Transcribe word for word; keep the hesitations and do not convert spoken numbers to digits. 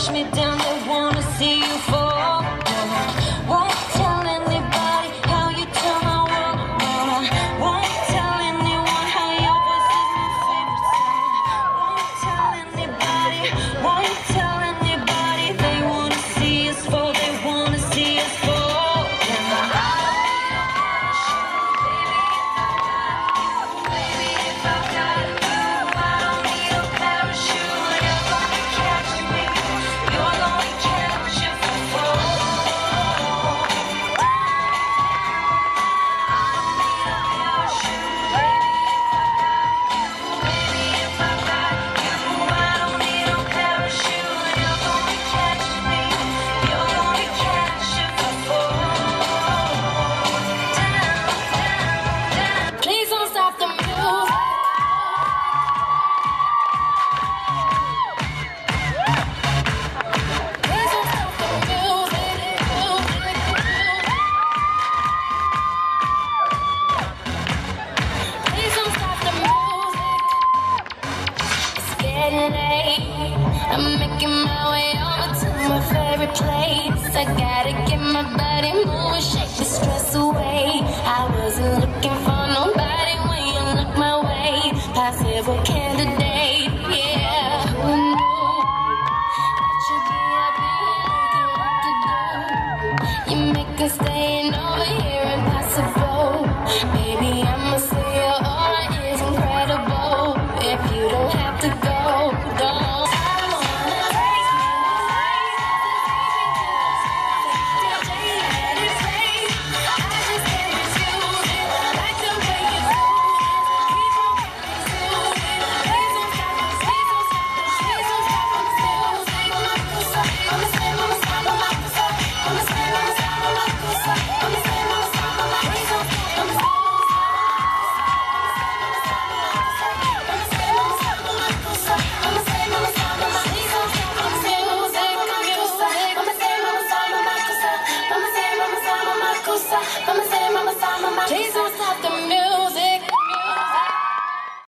push me down, they wanna see you fall. Won't tell anybody how you turn my world around. Won't tell anyone how your voice is my favorite song. Won't tell anybody, won't tell anybody. They wanna see us fall, they wanna see us fall. I'm making my way over to my favorite place. I gotta get my body moving, shake the stress away. I wasn't looking